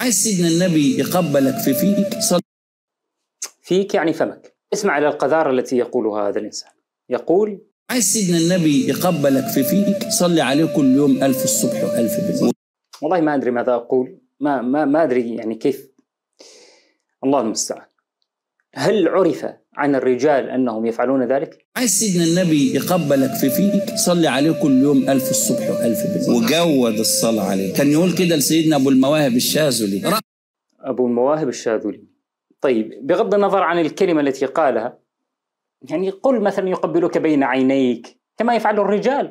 عايز سيدنا النبي يقبلك في فيك فيك يعني فمك. اسمع إلى القذارة التي يقولها هذا الإنسان. يقول عايز سيدنا النبي يقبلك في فيك، صلي عليه كل يوم 1000 الصبح و1000 بالليل. والله ما أدري ماذا أقول، ما أدري يعني كيف. الله المستعان. هل عرف عن الرجال أنهم يفعلون ذلك؟ عايز سيدنا النبي يقبلك في فيك، صلي عليه كل يوم 1000 الصبح و1000 بالليل، وجود الصلاة عليه. كان يقول كده لسيدنا أبو المواهب الشاذلي. أبو المواهب الشاذلي. طيب، بغض النظر عن الكلمة التي قالها، يعني قل مثلا يقبلك بين عينيك كما يفعل الرجال،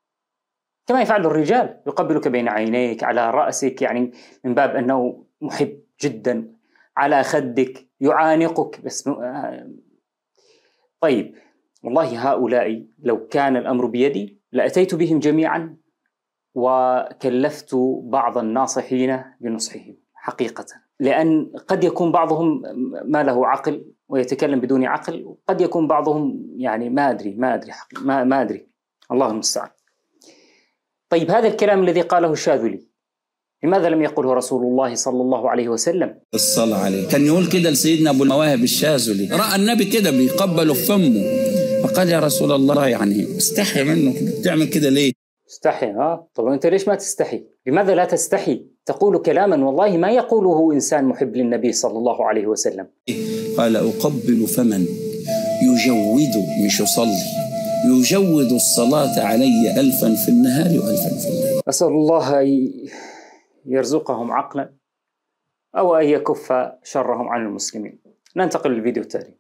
يقبلك بين عينيك، على رأسك، يعني من باب أنه محب جدا، على خدك، يعانقك بس. طيب، والله هؤلاء لو كان الأمر بيدي لأتيت بهم جميعا وكلفت بعض الناصحين بنصحهم حقيقة، لأن قد يكون بعضهم ما له عقل ويتكلم بدون عقل، وقد يكون بعضهم يعني ما أدري الله المستعان. طيب، هذا الكلام الذي قاله الشاذلي لماذا لم يقله رسول الله صلى الله عليه وسلم؟ الصلاة عليه. كان يقول كده لسيدنا أبو المواهب الشاذلي، رأى النبي كده بيقبله في فمه، فقال يا رسول الله يعني استحي منه، بتعمل كده ليه؟ استحي. طب أنت ليش ما تستحي؟ لماذا لا تستحي؟ تقول كلاما والله ما يقوله إنسان محب للنبي صلى الله عليه وسلم. قال أقبل فمن يجود، مش يصلي، يجود الصلاة علي 1000 في النهار و1000 في الليل. أسأل الله أن يرزقهم عقلا أو أن يكف شرهم عن المسلمين. ننتقل للفيديو التالي.